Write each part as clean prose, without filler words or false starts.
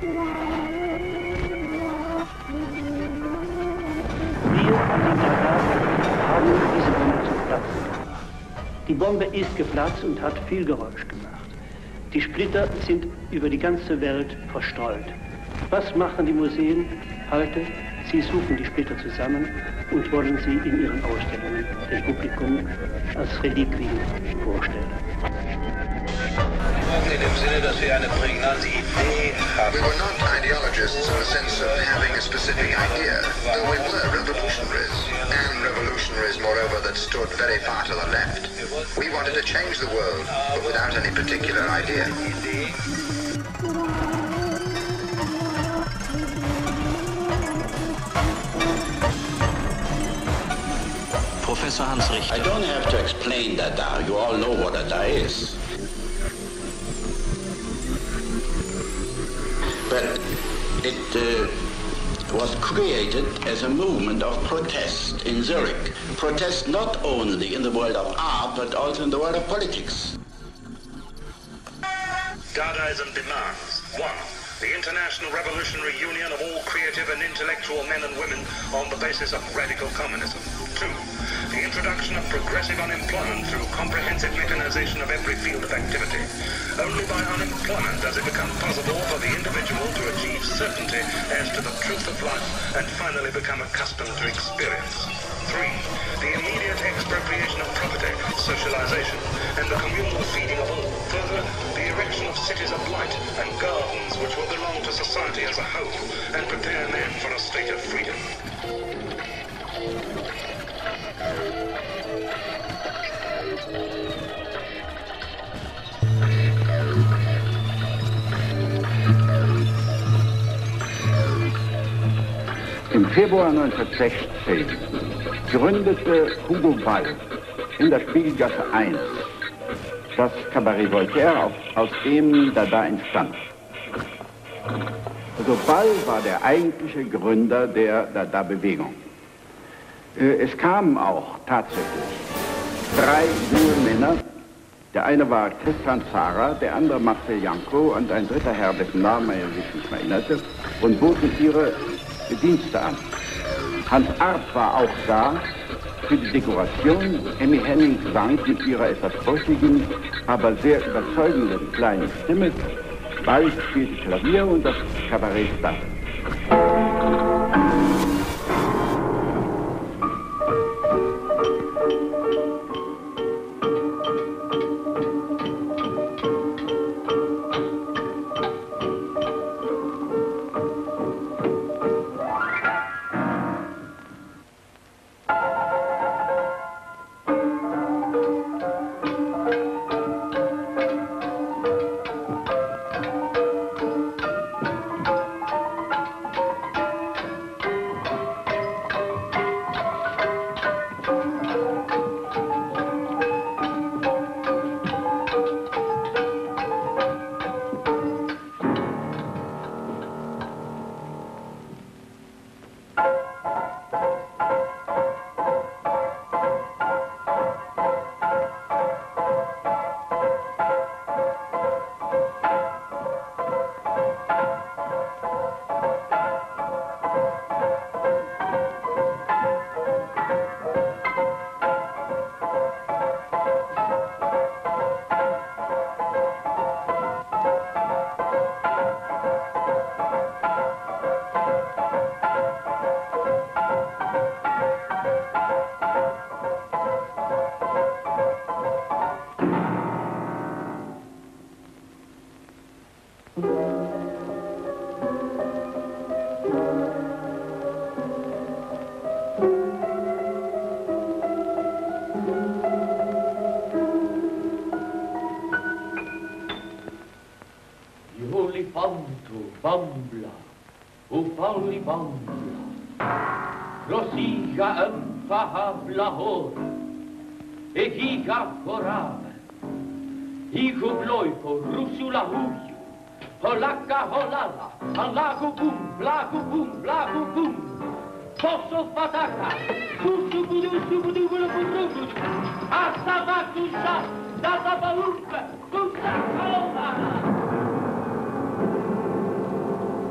Haben diese Bombe zum Platzen gebracht. Die Bombe ist geplatzt und hat viel Geräusch gemacht. Die Splitter sind über die ganze Welt verstreut. Was machen die Museen heute? Sie suchen die Splitter zusammen und wollen sie in ihren Ausstellungen dem Publikum als Reliquien vorstellen. In dem Sinne, dass wir eine prägnante Idee haben. We were not ideologists in the sense of having a specific idea, though we were revolutionaries, and revolutionaries, moreover, that stood very far to the left. We wanted to change the world, but without any particular idea. Professor Hans Richter. I don't have to explain Dada. You all know what Dada is. But it was created as a movement of protest in Zurich. Protest not only in the world of art, but also in the world of politics. Dadaism demands 1. The International Revolutionary Union of all creative and intellectual men and women on the basis of radical communism. 2. The introduction of progressive unemployment through comprehensive mechanization of every field of activity. Only by unemployment does it become possible for the individual to achieve certainty as to the truth of life and finally become accustomed to experience. 3. The immediate expropriation of property, socialization, and the communal feeding of all. Further, the erection of cities of light and gardens which will belong to society as a whole and prepare men for a state of freedom. Im Februar 1916 gründete Hugo Ball in der Spiegelgasse 1 das Cabaret Voltaire, aus dem Dada entstand. Also Ball war der eigentliche Gründer der Dada-Bewegung. Es kamen auch tatsächlich 3 junge Männer. Der eine war Christian Zara, der andere Marcel Janko und ein dritter Herr, dessen Namen er sich nicht mehr erinnerte, und boten ihre Dienste an. Hans Arp war auch da für die Dekoration. Emmy Henning sang mit ihrer etwas brüchigen, aber sehr überzeugenden kleinen Stimme. Ball spielte Klavier und das Kabarett startete. Bambla, o falli bambla, rosija empfahabla hor, e giga korave, iku blojko, rusula huju, holaka holala, alagu bum, blagu bum, blagu bum, posso fataka, susu budu, subudu, budu, asavatusha, data baumpe, kusa kalomana.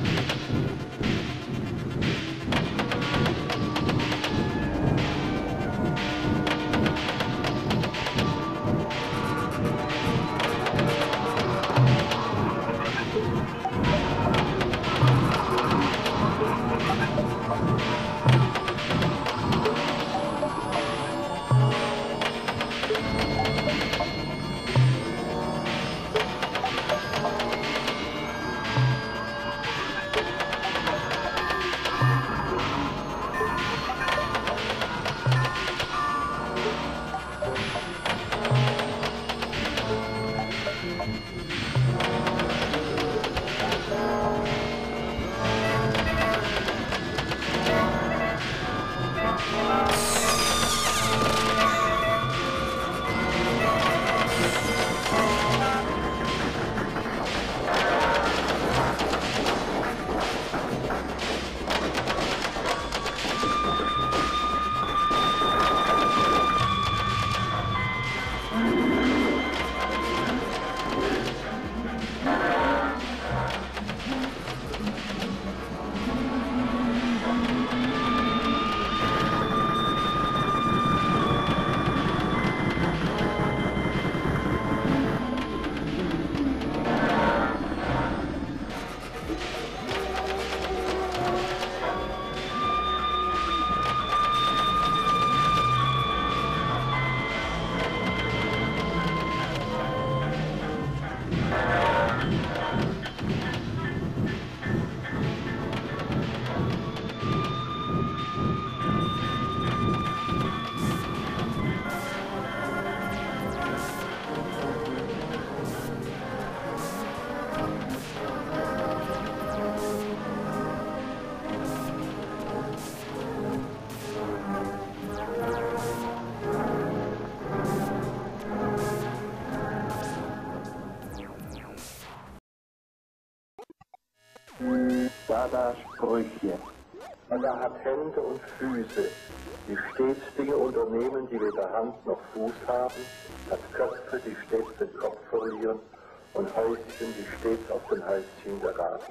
Dada-Sprüche. Dada hat Hände und Füße, die stets Dinge unternehmen, die weder Hand noch Fuß haben, hat Köpfe, die stets den Kopf verlieren und Häuschen, die stets auf den Halschen geraten.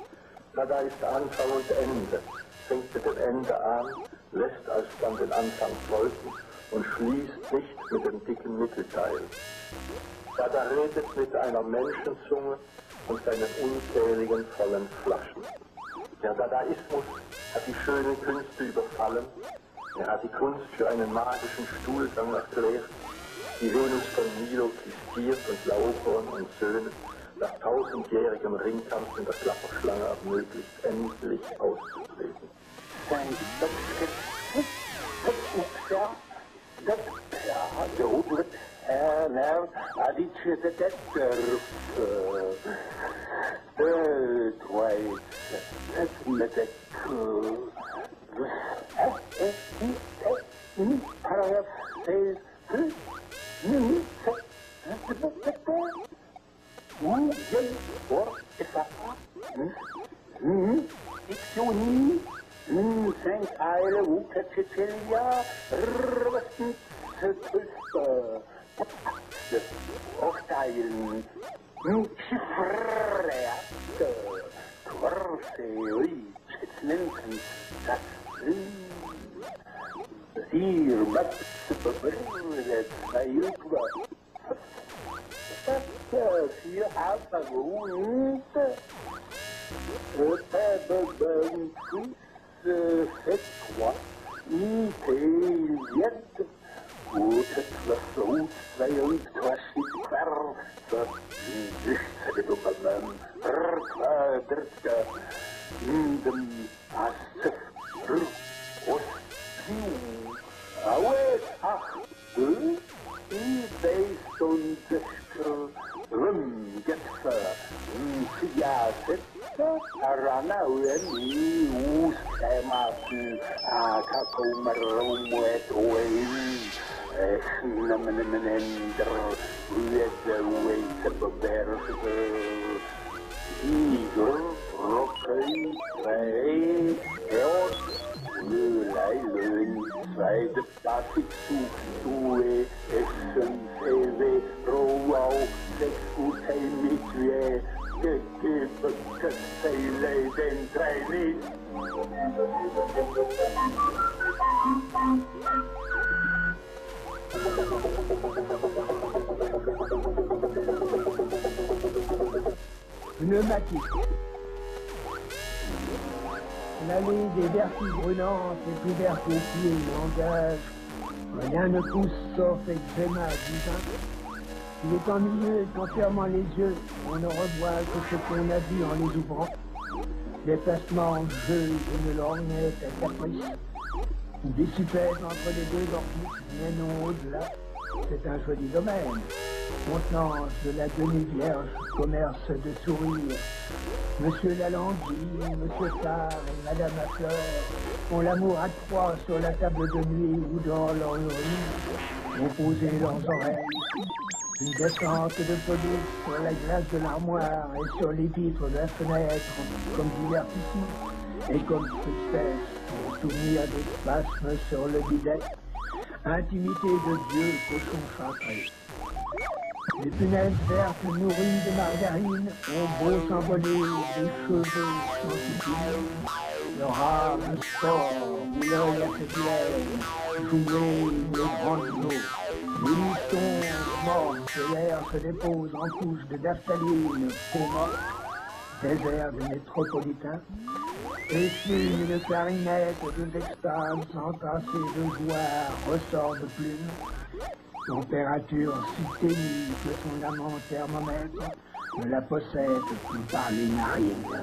Dada ist Anfang und Ende, fängt mit dem Ende an, lässt alsdann den Anfang folgen und schließt nicht mit dem dicken Mittelteil. Dada redet mit einer Menschenzunge und seinen unzähligen vollen Flaschen. Der Dadaismus hat die schönen Künste überfallen, er hat die Kunst für einen magischen Stuhlgang erklärt, die Venus von Milo kistiert und Laokoon und Söhne nach 1000-jährigem Ringkampf in der Klapperschlange ermöglicht, endlich auszutreten. Lady. pneumatique. L'allée des vertus brûlantes est ouverte aux pieds et langage. Rien ne pousse sauf eczéma divin. Il est en milieu qu'en fermant les yeux, on ne revoit que ce qu'on a vu en les ouvrant. Déplacement en jeu d'une lorgnette à caprice. Des suppètes entre les deux orbites, mais non au-delà. C'est un joli domaine. Contenance de la demi-vierge, commerce de sourires. Monsieur Lalandy, Monsieur Tard et Madame Lafleur ont l'amour à trois sur la table de nuit ou dans leur lit, ont posé leurs oreilles. Une descente de police sur la glace de l'armoire et sur les vitres de la fenêtre, comme divertissement et comme tristesse, pour souvenir des spasmes sur le bidet. Intimité de Dieu, cochon châtré. Les punaises vertes nourries de margarine ont beau s'envoler des cheveux scientifiques. Leur âme sort, l'œil affaibli, jouer les grandes eaux. Les moutons morts de l'air se déposent en couches de naphtaline, coma, désert des métropolitains. Et si une clarinette de extases entassée de joie ressort de plume, température si ténue que son amant thermomètre ne la possède plus par les narines.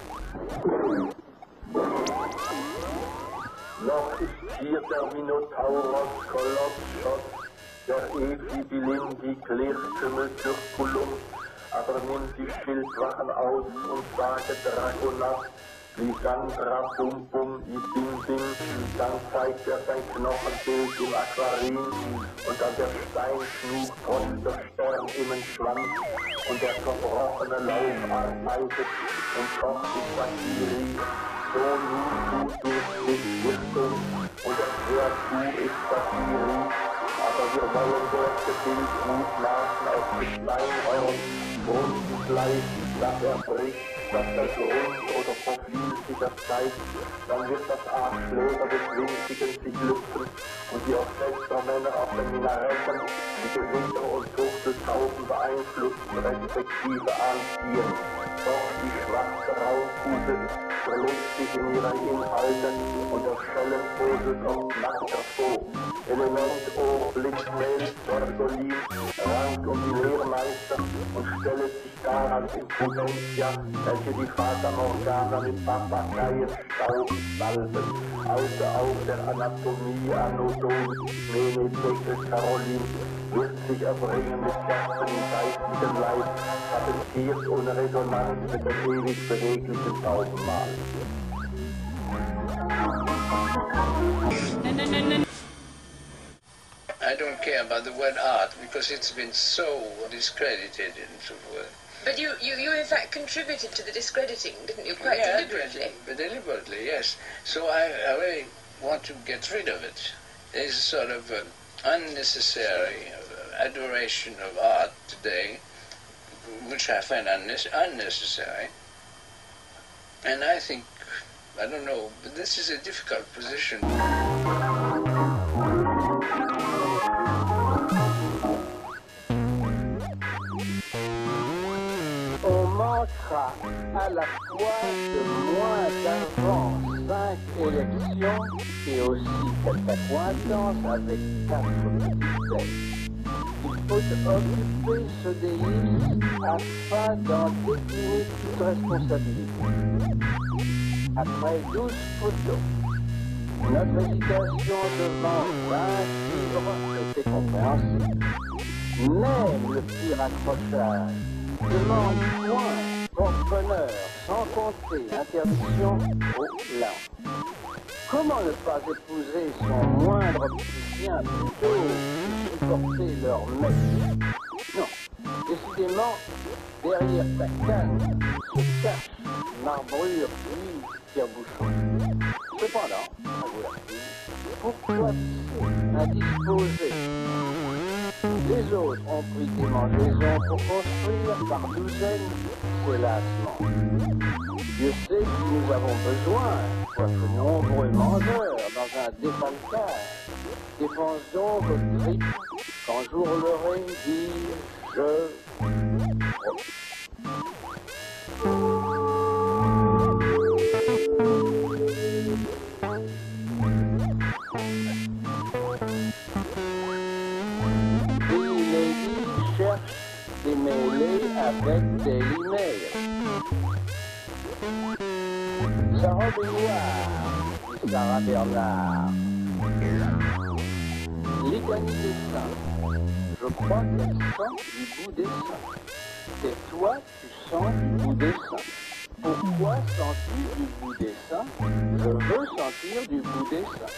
Noch ist hier der Minotauros Kolossos, der Ephibilin die Klirrkümmel Circulum, aber nimmt die Schildwachen aus und sage Dracula, Lysandra Bum Bum Ibim Bim, dann zeigt sein Knochenbild im Aquarin und an der Steinschnur trotzt der Stern im Schwanz und der verbrochene Lauf arbeitet und kocht die Sakirie. So nun tut durch die Lichtung und das Kreatur ist Sakirie, aber wir wollen dort das Bild mutmaßen auf Gestein euren Grundgleich, dass er bricht, dass das Grund oder Profil sich erzeigt, dann wird das Arschlöser des Winzigen sich lüpfen und die Orchestermänner auf den Minaretten die Gewitter und Turteltauben beeinflussen, respektive anziehen. Doch die schwarze Raumkugel verlegt sich in ihrer Inhalte und der Schellenvogel kommt nackt hervor. Element, Ohr, Blickfeld, Dorgolin, rankt um die Lehrmeister und stellt sich dar als Impotentia, welche die Fata Morgana mit Papageienstaub salben, außer auch der Anatomie Anodon, Menetekel Carolin, wird sich erbringen mit Kerzen im geistigen Leib, patentiert ohne Resonanz mit dem ewig beweglichen Taubenmal. I don't care about the word art because it's been so discredited and so forth. But you in fact contributed to the discrediting, didn't you? Quite deliberately. Deliberately, yes. So I really want to get rid of it. There's a sort of unnecessary adoration of art today, which I find unnecessary. And I think, I don't know, but this is a difficult position. On manquera à la fois de moins d'argent 5 élections et aussi quelque accointance avec 4 petites. Il faut occuper ce délice afin d'en décliner toute responsabilité. Après 12 photos, notre hésitation devant 20 livres était compréhensible. Mais le pire accrochage demande point, porte-bonheur, sans compter interdiction au lent. Comment ne pas épouser son moindre opticien plutôt que supporter leur mec? Non, décidément, derrière ta canne se cache marbrure puis tire-bouchon. Cependant, pourquoi indisposer? Les autres ont pris des mangeaisons pour construire par douzaines ces lassements. Dieu sait que nous avons besoin, quoique nombreux mangeurs, dans un défalcage. Défense donc au trip quand j'ourlerai dire je. Billy Lady cherche des mêlées avec des emails. Sa robe est noire, dit Sarah Bernard. Léganie des seins. Je crois qu'elle sent du bout des seins. Et toi, tu sens du bout des seins. Pourquoi sens-tu du bout des seins? Je veux sentir du bout des seins.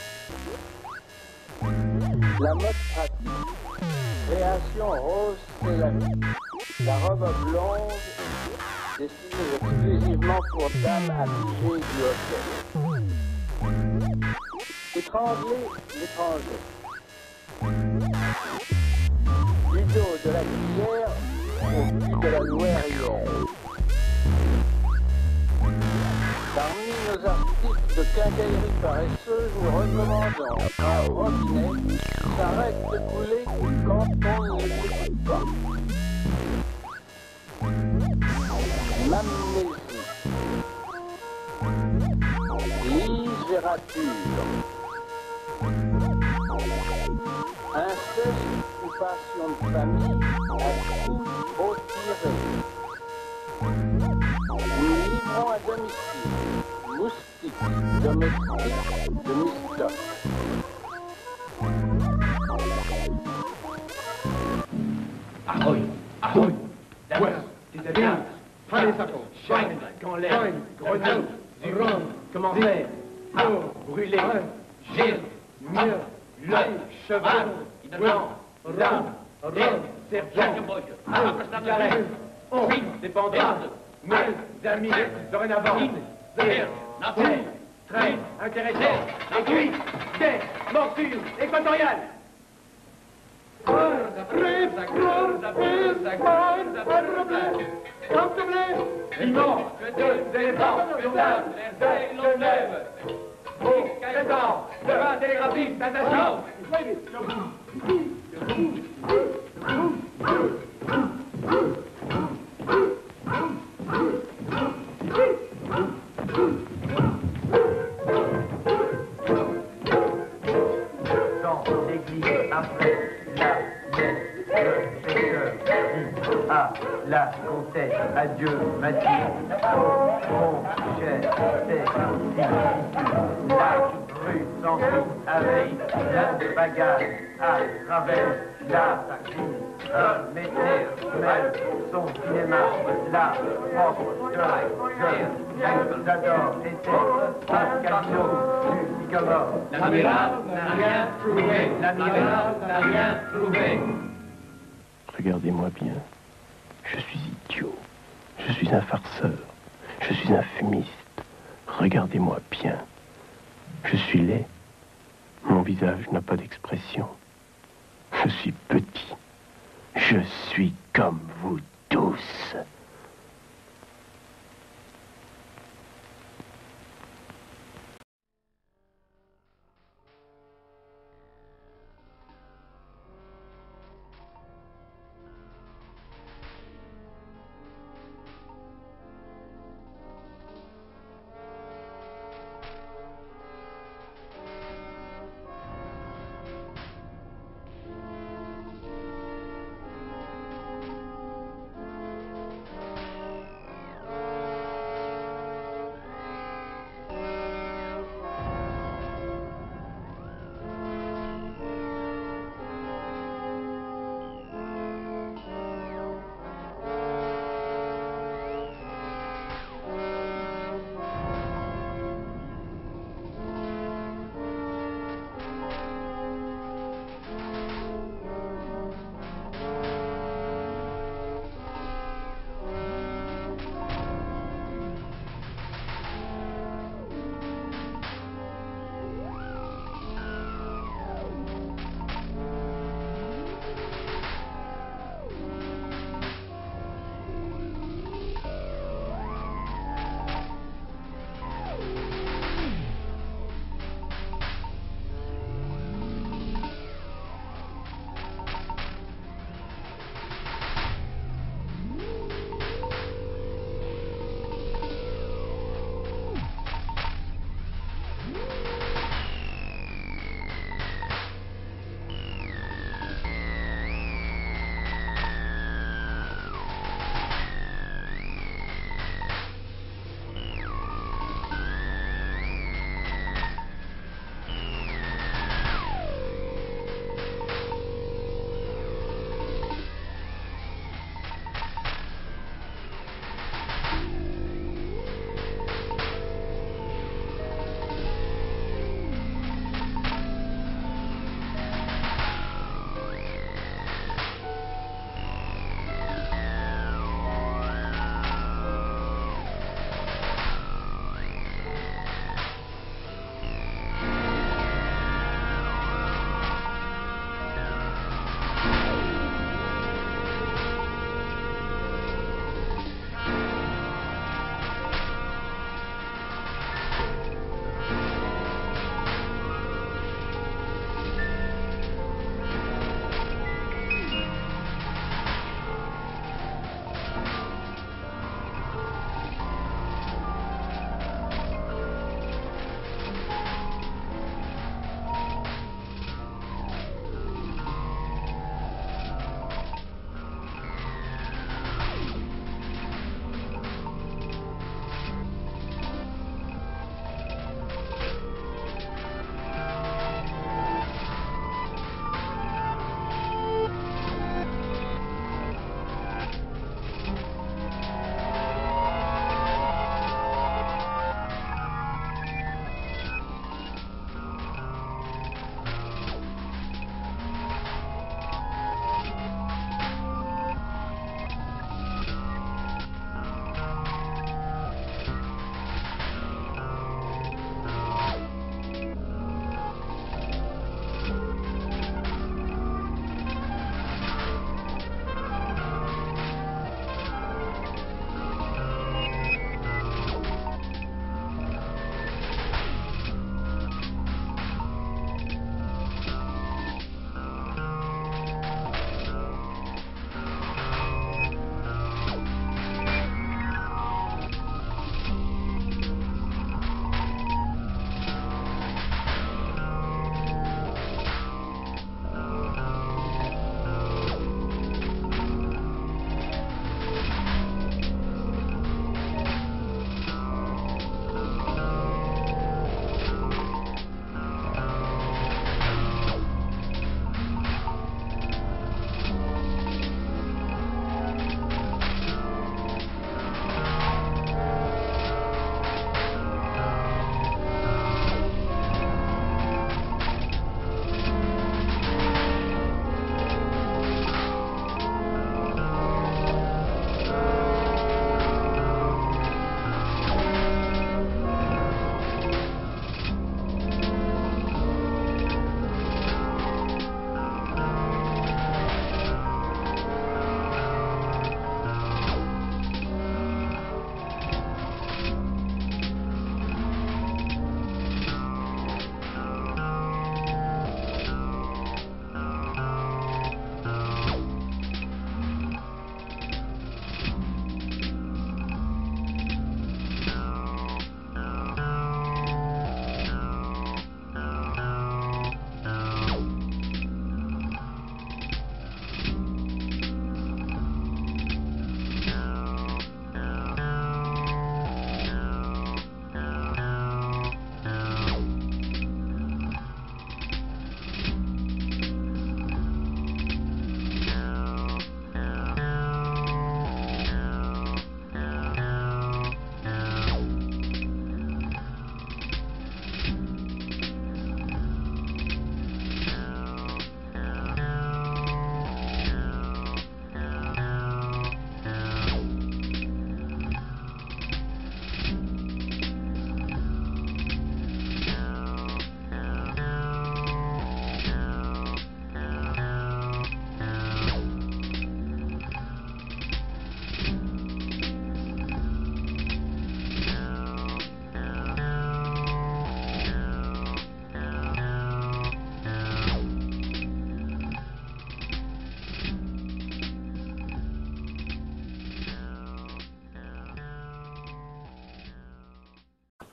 La mode pratique. Création rose, c'est la vie. La robe blonde, destinée exclusivement pour dames affligées du hockey. Étrangler l'étranger. Du dos de la cuillère au cul de la douairière. Parmi nos articles de quincaillerie paresseuse, nous recommandons un robinet qui s'arrête de couler quand on ne l'écoute pas. L'amnésie. Littérature. Inceste ou passion de famille à tout trop tiré. Nous livrons à domicile. Moustique, domestique, demi-stock. Ahoy, ahoy, ouais, c'était bien. Prenez ça compte. Chêne, canlette, grenouille, du rhum, commencez à brûler. Gire, mieux, l'œil, cheval, blanc, lame, rhum, serpent, cigarette, oui, dépendance, mes amis, dorénavant, nature, très intéressant, aiguille, des morsures équatoriales. Vivant, deux éléphants, sur table, les ailes l'on lève. Au trésor, de la télégraphie, sensation. Dans l'église, après la messe, le pêcheur dit à la comtesse, adieu Mathieu, mon cher, c'est ici, la rue s'enfuit avec la bagage à travers la ville. Un metteur son cinéma, la propre de j'adore était un casino du Sycamore. L'amiral n'a rien trouvé, l'amiral n'a rien trouvé. Regardez-moi bien, je suis idiot, je suis un farceur, je suis un fumiste. Regardez-moi bien, je suis laid, mon visage n'a pas d'expression. Je suis petit, je suis comme vous tous.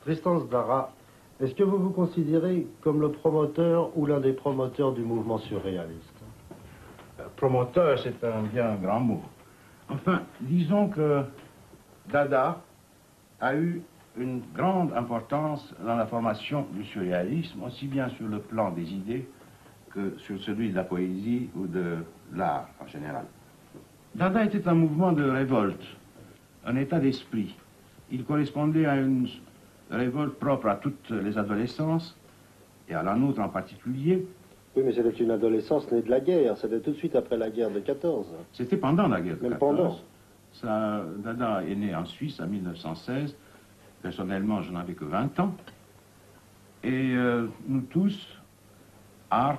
Restance Dara, est-ce que vous vous considérez comme le promoteur ou l'un des promoteurs du mouvement surréaliste? Promoteur, c'est un bien grand mot. Enfin, disons que Dada a eu une grande importance dans la formation du surréalisme, aussi bien sur le plan des idées que sur celui de la poésie ou de l'art en général. Dada était un mouvement de révolte, un état d'esprit. Il correspondait à une révolte propre à toutes les adolescences, et à la nôtre en particulier. Oui, mais c'était une adolescence née de la guerre, c'était tout de suite après la guerre de 14. C'était pendant la guerre de 14. Même pendant. Dada est né en Suisse en 1916. Personnellement, je n'avais que 20 ans. Et nous tous, harpe,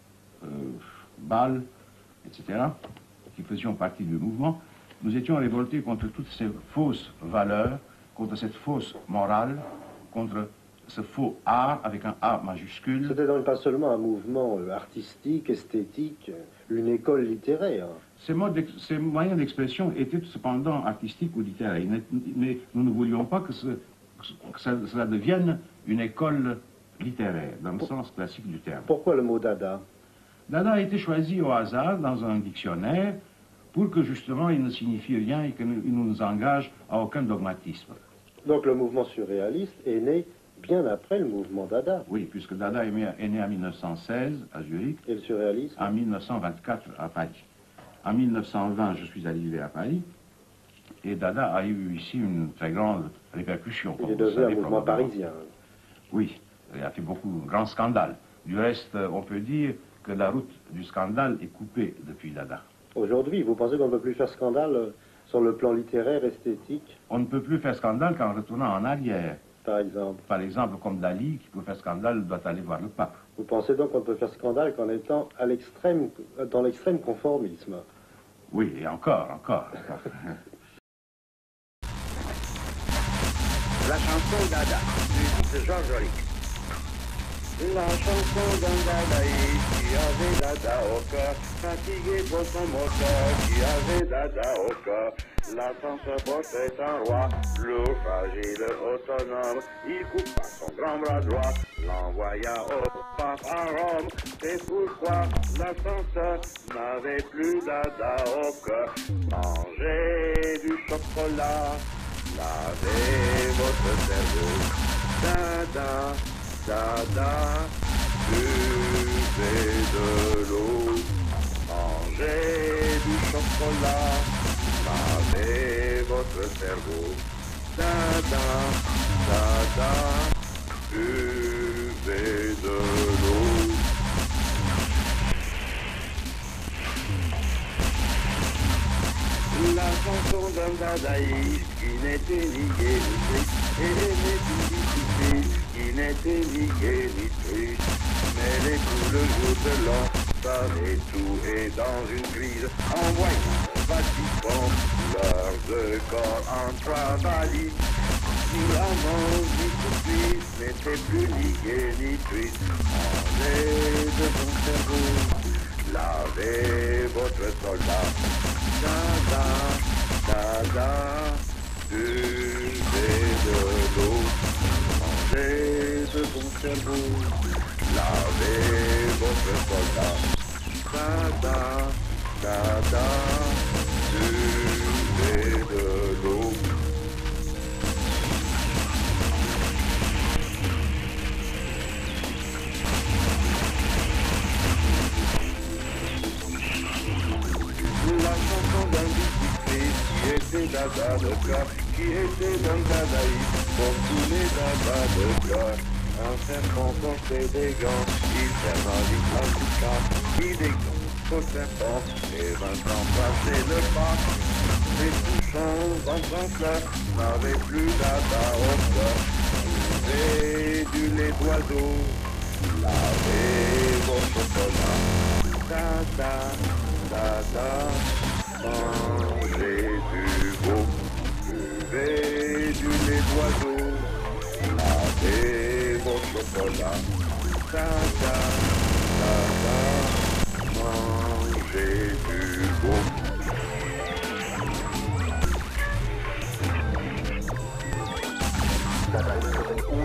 bal, etc., qui faisions partie du mouvement, nous étions révoltés contre toutes ces fausses valeurs, contre cette fausse morale, contre ce faux art avec un A majuscule. C'était donc pas seulement un mouvement artistique, esthétique, une école littéraire. Ces moyens d'expression étaient cependant artistiques ou littéraires, mais nous ne voulions pas que cela devienne une école littéraire, dans le sens classique du terme. Pourquoi le mot Dada? Dada a été choisi au hasard dans un dictionnaire pour que justement il ne signifie rien et qu'il ne nous engage à aucun dogmatisme. Donc le mouvement surréaliste est né bien après le mouvement Dada. Oui, puisque Dada est né en 1916 à Zurich. Et le surréalisme? En 1924 à Paris. En 1920, je suis arrivé à Paris. Et Dada a eu ici une très grande répercussion. Il est devenu un mouvement parisien. Oui, il a fait beaucoup de grands scandales. Du reste, on peut dire que la route du scandale est coupée depuis Dada. Aujourd'hui, vous pensez qu'on ne peut plus faire scandale sur le plan littéraire, esthétique? On ne peut plus faire scandale qu'en retournant en arrière. Par exemple? Par exemple, comme Dali, qui pour faire scandale doit aller voir le pape. Vous pensez donc qu'on ne peut faire scandale qu'en étant à l'extrême, dans l'extrême conformisme? Oui, et encore. La chanson Dada, musique de Georges Auric. La chanson d'un dadaïste qui avait Dada au cœur, fatigué pour son moteur, qui avait Dada au cœur. L'ascenseur portait un roi, lourd, fragile, autonome. Il coupa son grand bras droit, l'envoya au pape à Rome. C'est pourquoi l'ascenseur n'avait plus Dada au cœur. Mangez du chocolat, lavez votre cerveau. Dada, Dada, buvez de l'eau, mangez du chocolat, lavez votre cerveau. Dada, Dada, buvez de l'eau. La chanson d'un dadaïste qui n'était ni gai ni triste, et aimait une discipline qui n'était ni gai ni triste. Mais les coups le jour de l'an, savaient tout et dans une crise, envoyant au Vatican leurs deux corps en travail. Ni l'amant ni tout n'était plus ni gai ni triste. Mangez de bon cerveau, lavez votre soldat. Dada, Dada, buvez de l'eau, mangez de bon cerveau, lavez votre soldat. Dada, Dada, buvez de l'eau. La chanson d'un bicycliste qui était Dada de cœur, qui était d'un dadaïste, comme tous les dadas de cœur. Un serpent portait des gants, il ferma vite la bouche, il dégonfle au serpent, et 20 ans passaient le pas. Les touchants dans un fleur n'avaient plus Dada au cœur. Buvez du lait d'oiseau, lavez vos chocolats. Dada, Dada, mangez du veau, buvez du lait d'oiseau, lavez vos chocolats. Dada, Dada, mangez du veau. Dada serait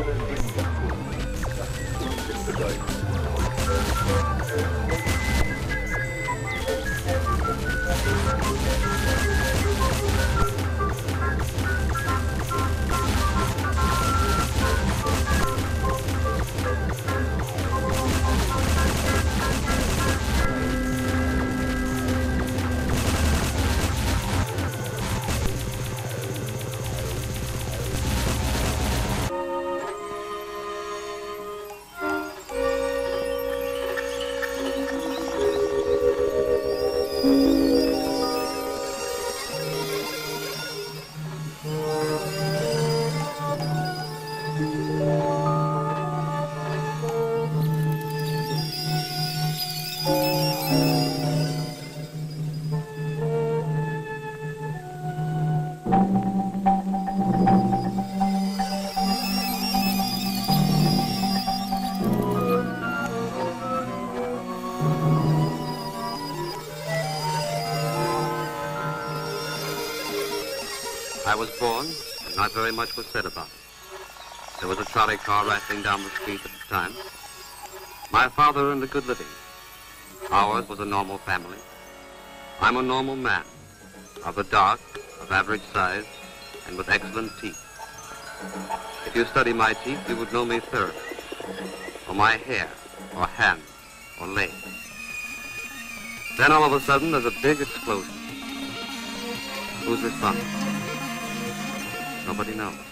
I was born, and not very much was said about it. There was a trolley car rattling down the street at the time. My father earned a good living. Ours was a normal family. I'm a normal man, of the dark, of average size, and with excellent teeth. If you study my teeth, you would know me thoroughly, or my hair, or hands, or legs. Then all of a sudden, there's a big explosion. Who's responsible? Nobody knows.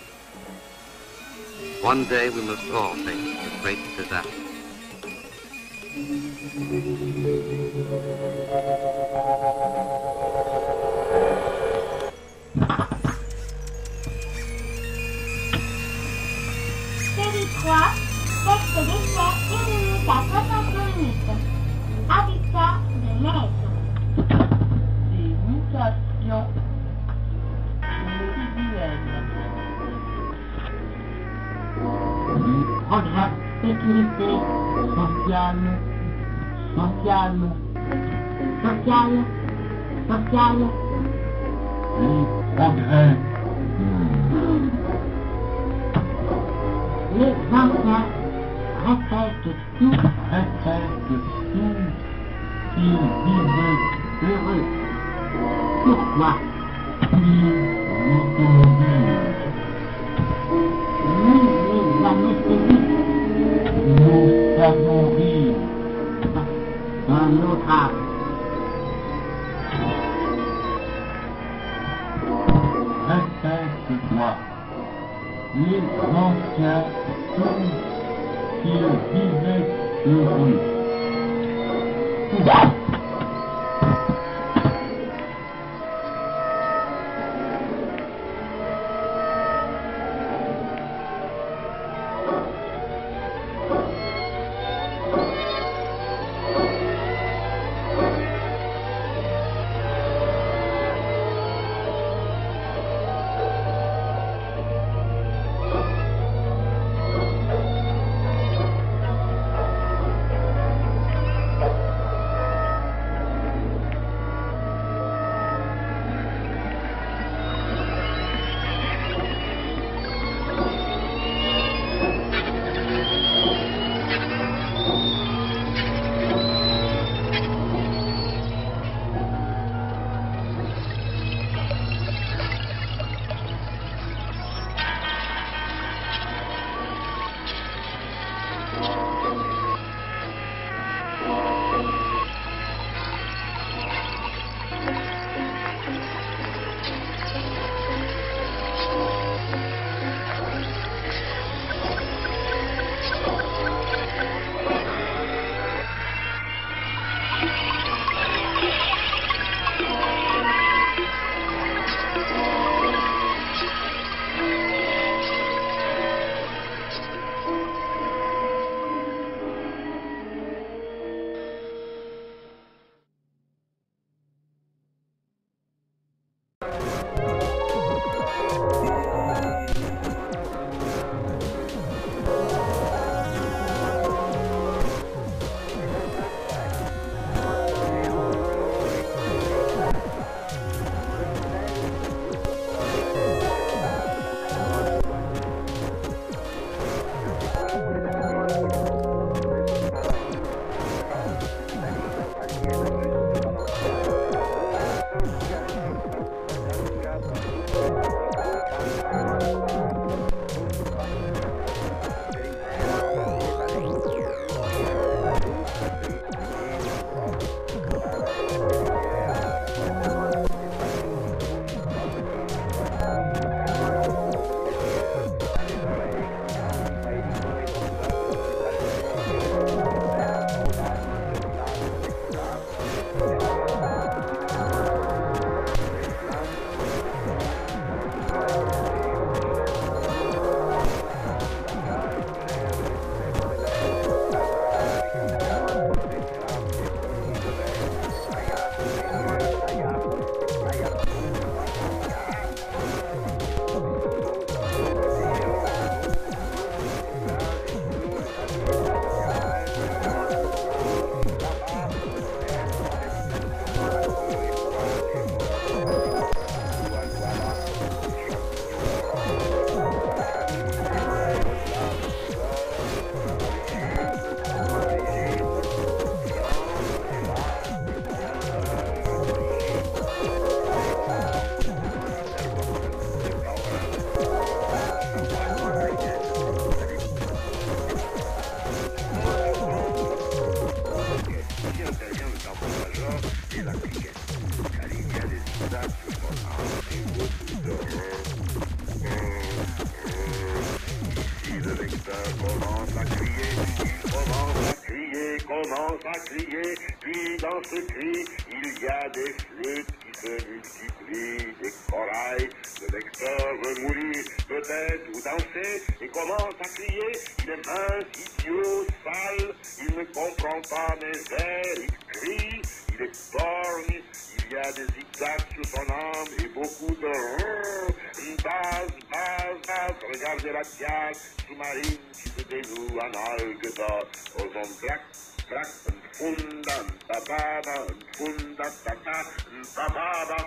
One day we must all face the great disaster. Série 3, texte d'essai 1 minute à 62 minutes. Habitat de maison. Des mutations individuelles. Progrès, sécurité, Sociale. sociale, Les progrès. Les anciens répètent tout, Qu'ils vivent heureux. Pourquoi? Ni les anesthésistes Nous savons rire dans notre âme. Respecte-toi. Les anciens sont qu'ils vivaient heureux. exactions son âme et beaucoup d'horreur. Ici le lecteur commence à crier, commence à crier, puis dans ce cri, il y a des flûtes qui se multiplient, des corails, le lecteur veut mourir, peut-être, ou danser, et commence à crier, il est mince, idiot, sale, il ne comprend pas mes vers, il crie, il est borgne, il y a des zigzags sur son âme, et beaucoup de base, regardez la diade sous-marine qui se dénoue en algues d'or, aux ondes black, funda, tababa, funda, tata, tababa.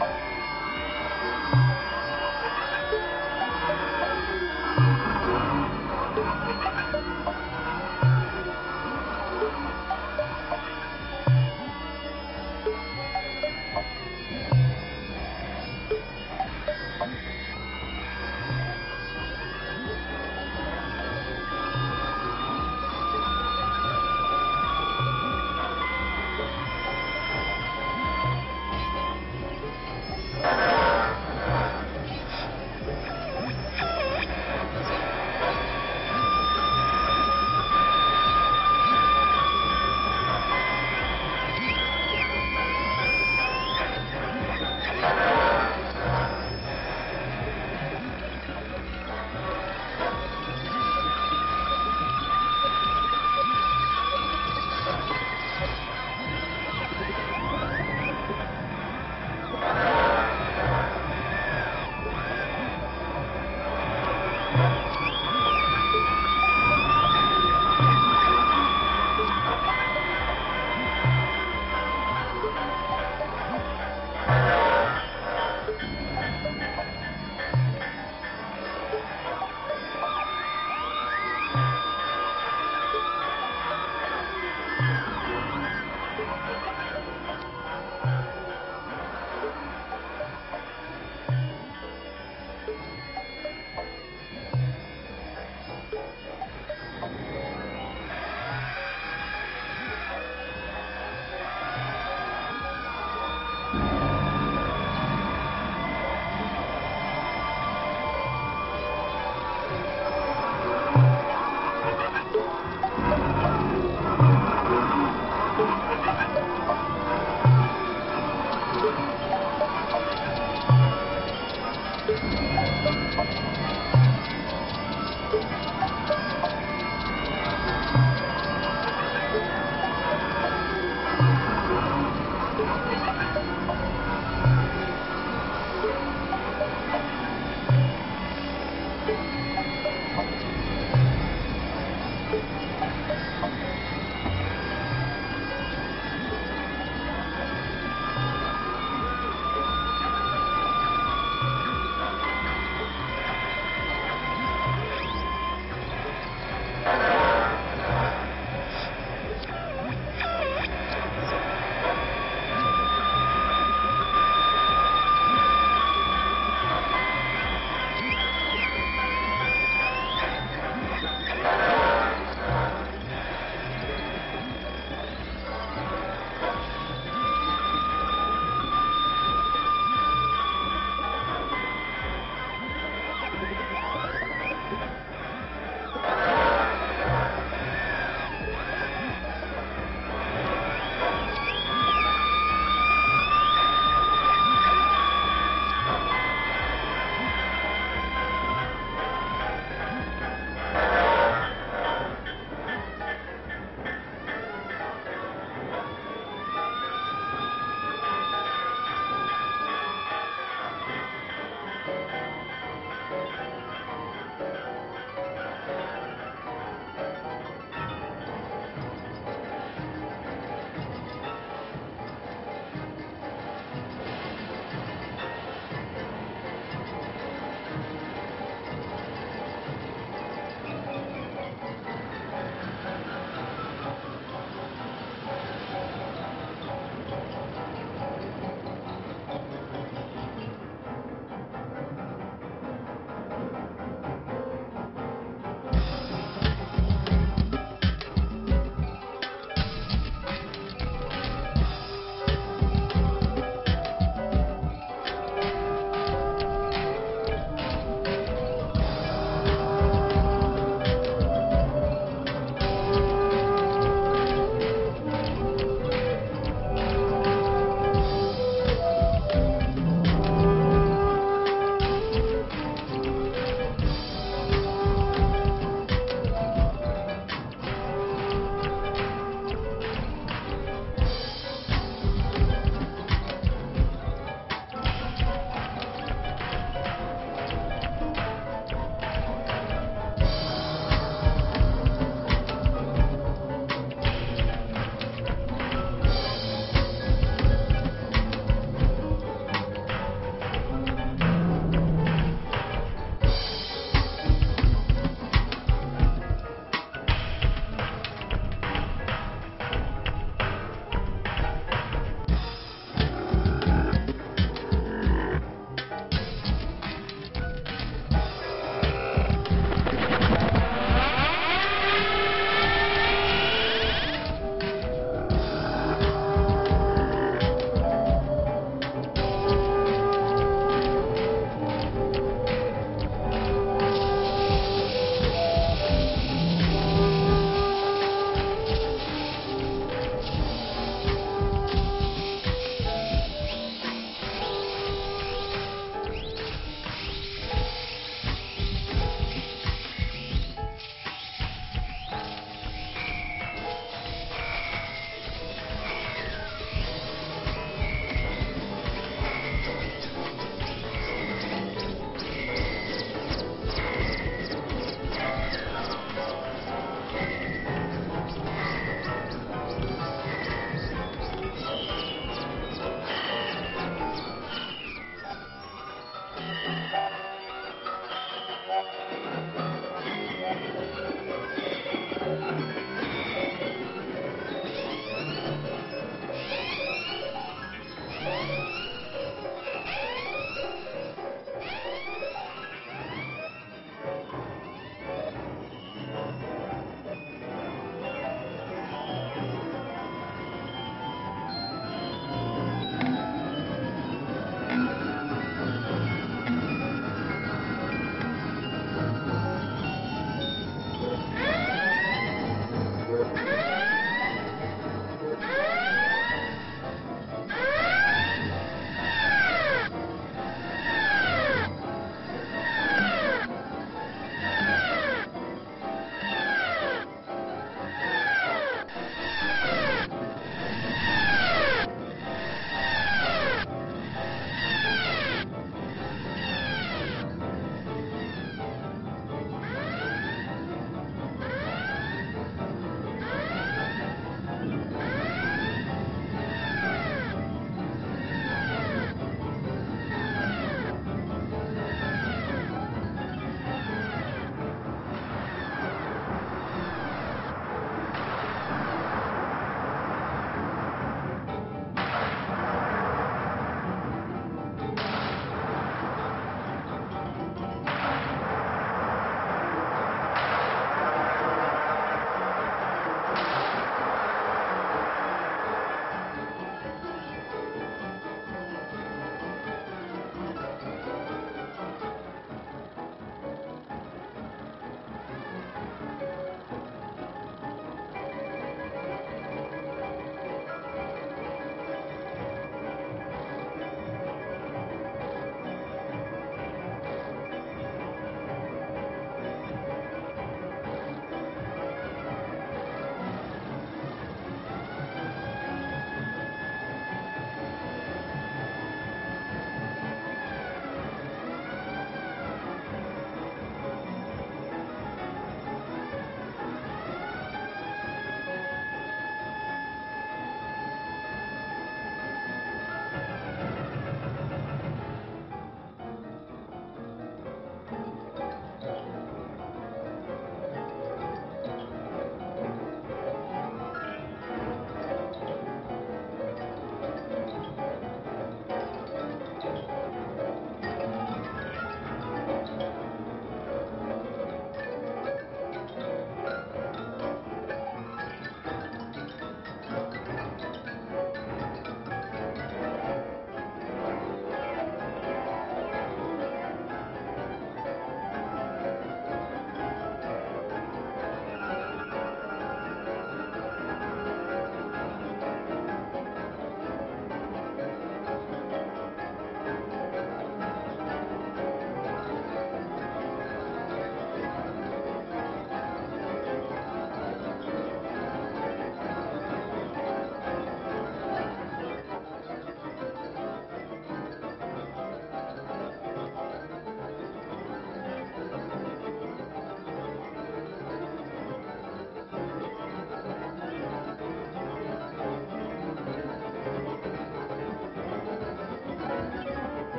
Thank you.